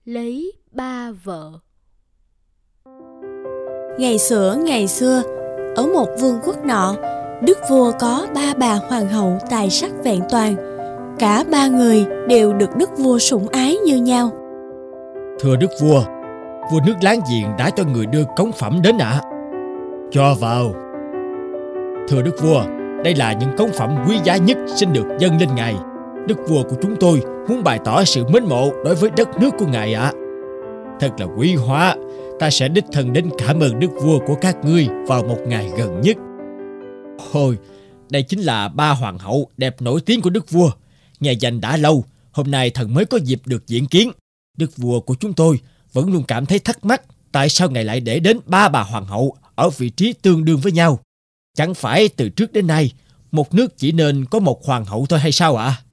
lấy 3 vợ. Ngày xưa, ở một vương quốc nọ, đức vua có 3 bà hoàng hậu tài sắc vẹn toàn. Cả 3 người đều được đức vua sủng ái như nhau. Thưa đức vua, vua nước láng giềng đã cho người đưa cống phẩm đến ạ. Cho vào. Thưa đức vua, đây là những cống phẩm quý giá nhất xin được dâng lên ngài. Đức vua của chúng tôi muốn bày tỏ sự mến mộ đối với đất nước của ngài ạ. Thật là quý hóa, ta sẽ đích thân đến cảm ơn đức vua của các ngươi vào một ngày gần nhất. Ôi, đây chính là 3 hoàng hậu đẹp nổi tiếng của đức vua. Nghe danh đã lâu, hôm nay thần mới có dịp được diện kiến. Đức vua của chúng tôi vẫn luôn cảm thấy thắc mắc tại sao ngài lại để đến 3 bà hoàng hậu ở vị trí tương đương với nhau. Chẳng phải từ trước đến nay một nước chỉ nên có một hoàng hậu thôi hay sao ạ?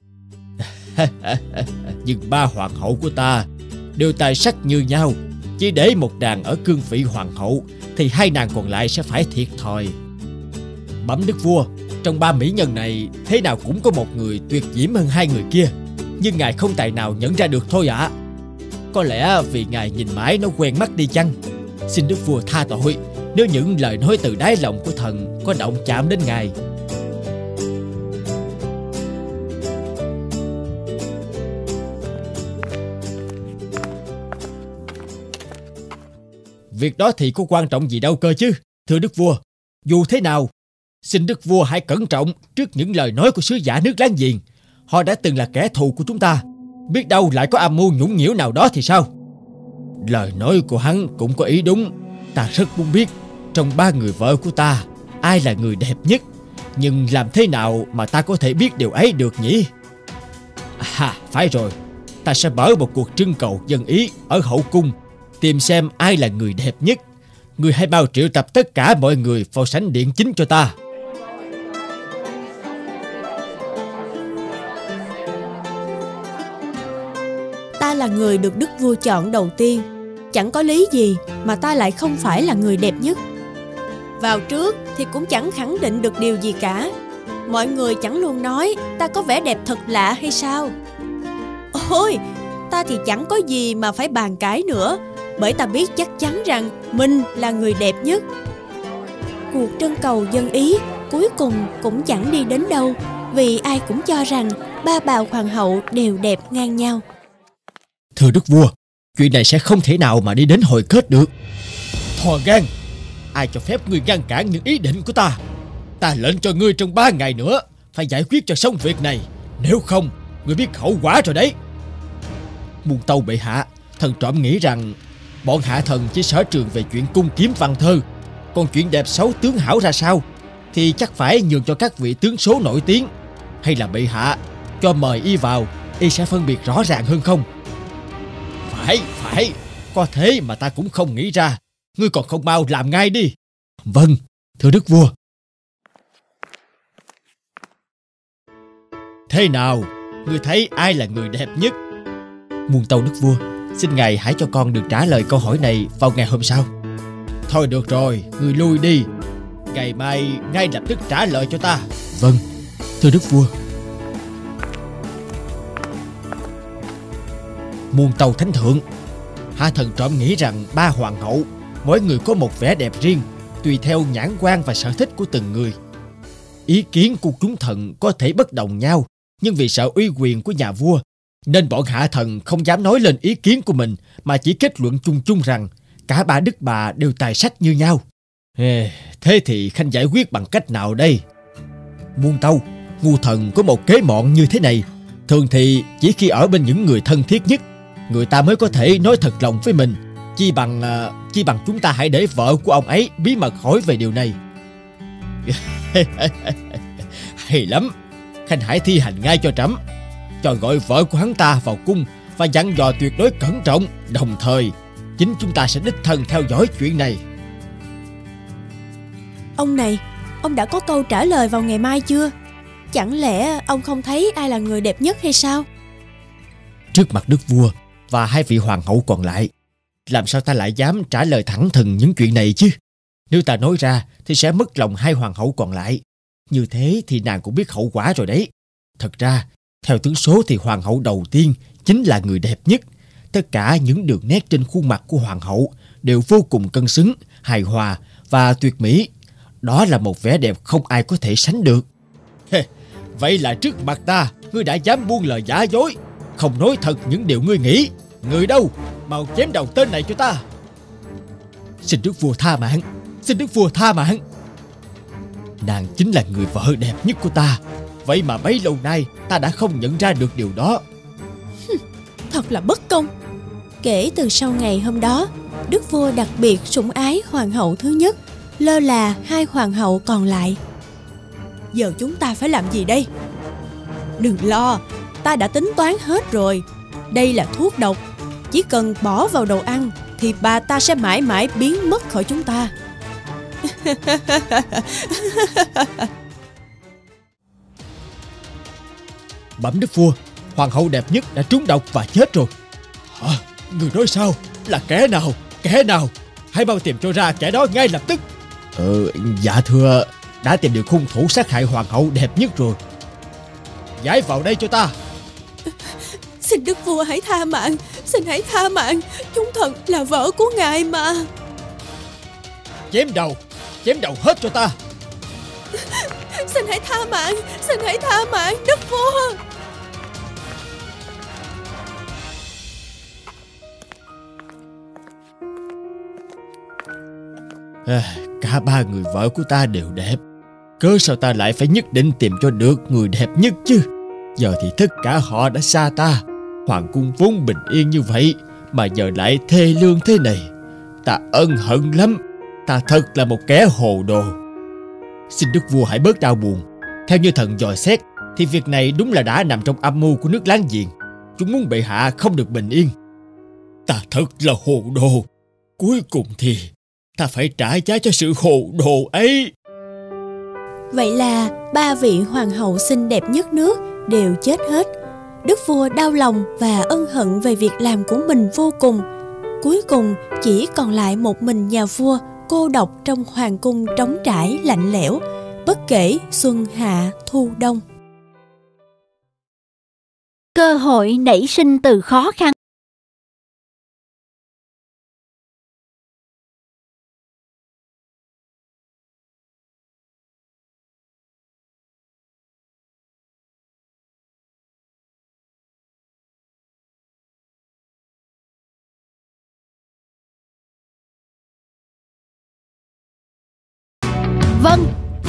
Nhưng 3 hoàng hậu của ta đều tài sắc như nhau. Chỉ để một nàng ở cương vị hoàng hậu thì 2 nàng còn lại sẽ phải thiệt thòi. Bẩm đức vua, trong 3 mỹ nhân này thế nào cũng có một người tuyệt diễm hơn 2 người kia, nhưng ngài không tài nào nhận ra được thôi ạ. Có lẽ vì ngài nhìn mãi nó quen mắt đi chăng? Xin đức vua tha tội nếu những lời nói từ đáy lòng của thần có động chạm đến ngài. Việc đó thì có quan trọng gì đâu cơ chứ, thưa đức vua. Dù thế nào, xin đức vua hãy cẩn trọng trước những lời nói của sứ giả nước láng giềng. Họ đã từng là kẻ thù của chúng ta, biết đâu lại có âm mưu nhũng nhiễu nào đó thì sao? Lời nói của hắn cũng có ý đúng. Ta rất muốn biết trong 3 người vợ của ta ai là người đẹp nhất, nhưng làm thế nào mà ta có thể biết điều ấy được nhỉ? À, phải rồi, ta sẽ mở một cuộc trưng cầu dân ý ở hậu cung, tìm xem ai là người đẹp nhất. Người hãy mau triệu tập tất cả mọi người vào sảnh điện chính cho ta. Ta là người được đức vua chọn đầu tiên. Chẳng có lý gì mà ta lại không phải là người đẹp nhất. Vào trước thì cũng chẳng khẳng định được điều gì cả. Mọi người chẳng luôn nói ta có vẻ đẹp thật lạ hay sao? Ôi, ta thì chẳng có gì mà phải bàn cãi nữa, bởi ta biết chắc chắn rằng mình là người đẹp nhất. Cuộc trưng cầu dân ý cuối cùng cũng chẳng đi đến đâu, vì ai cũng cho rằng 3 bà hoàng hậu đều đẹp ngang nhau. Thưa đức vua, chuyện này sẽ không thể nào mà đi đến hồi kết được. Thò gan, ai cho phép ngươi ngăn cản những ý định của ta? Ta lệnh cho ngươi trong 3 ngày nữa phải giải quyết cho xong việc này. Nếu không, ngươi biết hậu quả rồi đấy. Muôn tâu bệ hạ, thần trộm nghĩ rằng bọn hạ thần chỉ sở trường về chuyện cung kiếm văn thơ, còn chuyện đẹp xấu tướng hảo ra sao thì chắc phải nhường cho các vị tướng số nổi tiếng. Hay là bệ hạ cho mời y vào, y sẽ phân biệt rõ ràng hơn không? Phải, có thế mà ta cũng không nghĩ ra. Ngươi còn không mau làm ngay đi. Vâng, thưa đức vua. Thế nào, ngươi thấy ai là người đẹp nhất? Muôn tâu đức vua, xin ngài hãy cho con được trả lời câu hỏi này vào ngày hôm sau. Thôi được rồi, ngươi lui đi. Ngày mai ngay lập tức trả lời cho ta. Vâng, thưa đức vua. Muôn tâu thánh thượng, hạ thần trộm nghĩ rằng 3 hoàng hậu mỗi người có một vẻ đẹp riêng, tùy theo nhãn quan và sở thích của từng người. Ý kiến của chúng thần có thể bất đồng nhau, nhưng vì sợ uy quyền của nhà vua nên bọn hạ thần không dám nói lên ý kiến của mình, mà chỉ kết luận chung chung rằng cả 3 đức bà đều tài sắc như nhau. Thế thì khanh giải quyết bằng cách nào đây? Muôn tâu, ngu thần có một kế mọn như thế này. Thường thì chỉ khi ở bên những người thân thiết nhất, người ta mới có thể nói thật lòng với mình. Chi bằng chúng ta hãy để vợ của ông ấy bí mật hỏi về điều này. Hay lắm, khanh hãy thi hành ngay cho trẫm. Cho gọi vợ của hắn ta vào cung và dặn dò tuyệt đối cẩn trọng. Đồng thời chính chúng ta sẽ đích thân theo dõi chuyện này. Ông này, ông đã có câu trả lời vào ngày mai chưa? Chẳng lẽ ông không thấy ai là người đẹp nhất hay sao? Trước mặt đức vua và 2 vị hoàng hậu còn lại, làm sao ta lại dám trả lời thẳng thừng những chuyện này chứ? Nếu ta nói ra thì sẽ mất lòng 2 hoàng hậu còn lại. Như thế thì nàng cũng biết hậu quả rồi đấy. Thật ra, theo tướng số thì hoàng hậu đầu tiên chính là người đẹp nhất. Tất cả những đường nét trên khuôn mặt của hoàng hậu đều vô cùng cân xứng, hài hòa và tuyệt mỹ. Đó là một vẻ đẹp không ai có thể sánh được. Vậy là trước mặt ta, ngươi đã dám buông lời giả dối, không nói thật những điều ngươi nghĩ. Người đâu? Mau chém đầu tên này cho ta. Xin đức vua tha mạng, xin đức vua tha mạng. Nàng chính là người vợ đẹp nhất của ta. Vậy mà bấy lâu nay ta đã không nhận ra được điều đó. Thật là bất công. Kể từ sau ngày hôm đó, đức vua đặc biệt sủng ái hoàng hậu thứ nhất, lơ là hai hoàng hậu còn lại. Giờ chúng ta phải làm gì đây? Đừng lo, ta đã tính toán hết rồi. Đây là thuốc độc, chỉ cần bỏ vào đồ ăn thì bà ta sẽ mãi mãi biến mất khỏi chúng ta. Bẩm đức vua, hoàng hậu đẹp nhất đã trúng độc và chết rồi. Hả? Người nói sao? Là kẻ nào? Kẻ nào? Hãy mau tìm cho ra kẻ đó ngay lập tức. Dạ thưa, đã tìm được hung thủ sát hại hoàng hậu đẹp nhất rồi. Giải vào đây cho ta. Xin đức vua hãy tha mạng, xin hãy tha mạng, chúng thật là vợ của ngài mà. Chém đầu hết cho ta. Xin hãy tha mạng, đức vua. Cả ba người vợ của ta đều đẹp, cớ sao ta lại phải nhất định tìm cho được người đẹp nhất chứ? Giờ thì tất cả họ đã xa ta. Hoàng cung vốn bình yên như vậy mà giờ lại thê lương thế này. Ta ân hận lắm. Ta thật là một kẻ hồ đồ. Xin đức vua hãy bớt đau buồn. Theo như thần dò xét thì việc này đúng là đã nằm trong âm mưu của nước láng giềng. Chúng muốn bệ hạ không được bình yên. Ta thật là hồ đồ. Cuối cùng thì ta phải trả giá cho sự hồ đồ ấy. Vậy là ba vị hoàng hậu xinh đẹp nhất nước đều chết hết. Đức vua đau lòng và ân hận về việc làm của mình vô cùng. Cuối cùng chỉ còn lại một mình nhà vua cô độc trong hoàng cung trống trải lạnh lẽo, bất kể xuân hạ thu đông. Cơ hội nảy sinh từ khó khăn. Vâng.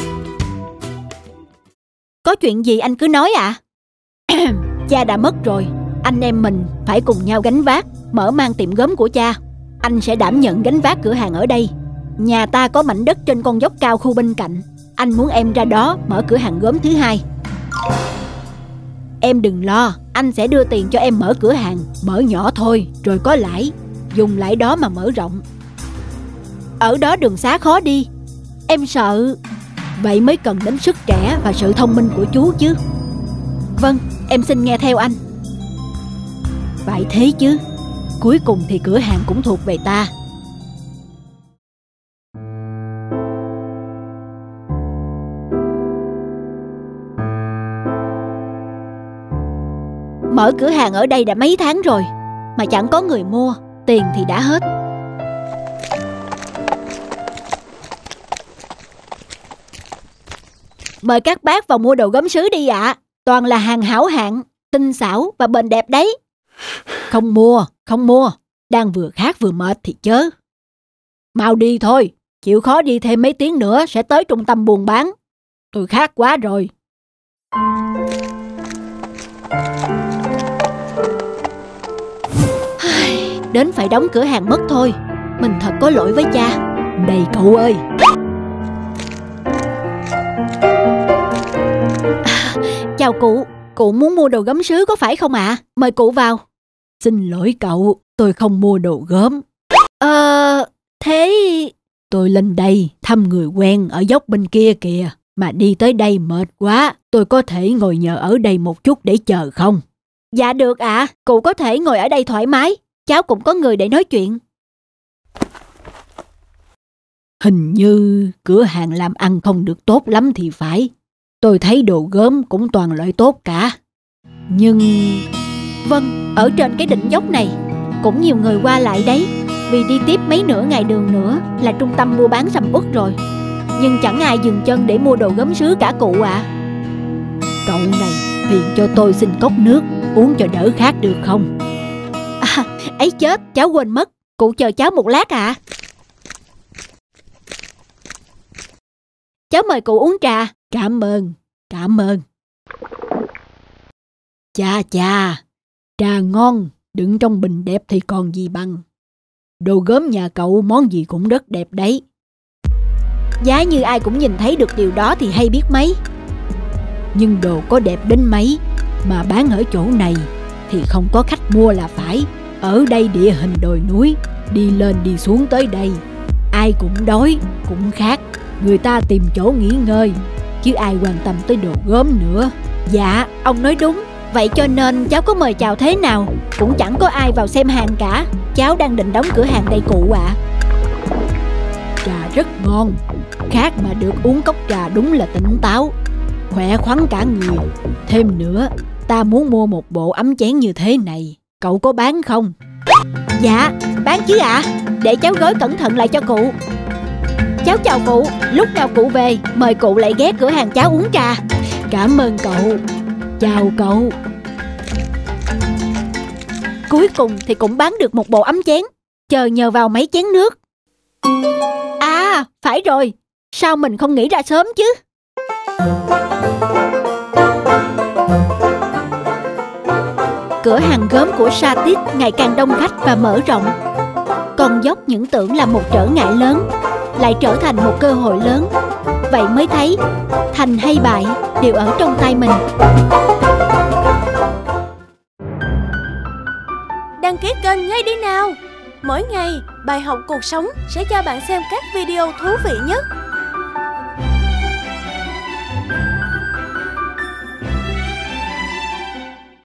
Có chuyện gì anh cứ nói ạ. Cha đã mất rồi, anh em mình phải cùng nhau gánh vác, mở mang tiệm gốm của cha. Anh sẽ đảm nhận gánh vác cửa hàng ở đây. Nhà ta có mảnh đất trên con dốc cao khu bên cạnh. Anh muốn em ra đó mở cửa hàng gốm thứ hai. Em đừng lo, anh sẽ đưa tiền cho em mở cửa hàng. Mở nhỏ thôi, rồi có lãi. Dùng lãi đó mà mở rộng. Ở đó đường xá khó đi, em sợ. Vậy mới cần đến sức trẻ và sự thông minh của chú chứ. Vâng, em xin nghe theo anh. Phải thế chứ. Cuối cùng thì cửa hàng cũng thuộc về ta. Mở cửa hàng ở đây đã mấy tháng rồi mà chẳng có người mua. Tiền thì đã hết. Mời các bác vào mua đồ gốm sứ đi ạ. Toàn là hàng hảo hạng, tinh xảo và bền đẹp đấy. Không mua. Đang vừa khát vừa mệt thì chớ. Mau đi thôi. Chịu khó đi thêm mấy tiếng nữa sẽ tới trung tâm buôn bán. Tôi khát quá rồi. Đến phải đóng cửa hàng mất thôi. Mình thật có lỗi với cha. Này cậu ơi. Chào cụ muốn mua đồ gốm sứ có phải không ạ? Mời cụ vào. Xin lỗi cậu, tôi không mua đồ gốm. Thế... Tôi lên đây thăm người quen ở dốc bên kia kìa. Mà đi tới đây mệt quá, tôi có thể ngồi nhờ ở đây một chút để chờ không? Dạ được ạ, cụ có thể ngồi ở đây thoải mái. Cháu cũng có người để nói chuyện. Hình như cửa hàng làm ăn không được tốt lắm thì phải. Tôi thấy đồ gốm cũng toàn loại tốt cả. Nhưng... Vâng, ở trên cái đỉnh dốc này cũng nhiều người qua lại đấy. Vì đi tiếp mấy nửa ngày đường nữa là trung tâm mua bán sầm uất rồi. Nhưng chẳng ai dừng chân để mua đồ gốm sứ cả cụ ạ. Cậu này, phiền cho tôi xin cốc nước uống cho đỡ khát được không? Ấy chết, cháu quên mất. Cụ chờ cháu một lát ạ. Cháu mời cụ uống trà. Cảm ơn. Chà, trà ngon, đựng trong bình đẹp thì còn gì bằng. Đồ gốm nhà cậu món gì cũng rất đẹp đấy. Giá như ai cũng nhìn thấy được điều đó thì hay biết mấy. Nhưng đồ có đẹp đến mấy mà bán ở chỗ này thì không có khách mua là phải. Ở đây địa hình đồi núi, đi lên đi xuống tới đây, ai cũng đói, cũng khát. Người ta tìm chỗ nghỉ ngơi, chứ ai quan tâm tới đồ gốm nữa. Dạ, ông nói đúng. Vậy cho nên cháu có mời chào thế nào cũng chẳng có ai vào xem hàng cả. Cháu đang định đóng cửa hàng đây cụ ạ. Trà rất ngon, khát mà được uống cốc trà đúng là tỉnh táo, khỏe khoắn cả người. Thêm nữa, ta muốn mua một bộ ấm chén như thế này, cậu có bán không? Dạ, bán chứ ạ. Để cháu gói cẩn thận lại cho cụ. Cháu chào cụ, lúc nào cụ về mời cụ lại ghé cửa hàng cháu uống trà. Cảm ơn cậu. Chào cậu. Cuối cùng thì cũng bán được một bộ ấm chén, chờ nhờ vào mấy chén nước. À, phải rồi, sao mình không nghĩ ra sớm chứ? Cửa hàng gốm của Satit ngày càng đông khách và mở rộng. Con dốc những tưởng là một trở ngại lớn lại trở thành một cơ hội lớn. Vậy mới thấy thành hay bại đều ở trong tay mình. Đăng ký kênh ngay đi nào. Mỗi ngày, bài học cuộc sống sẽ cho bạn xem các video thú vị nhất.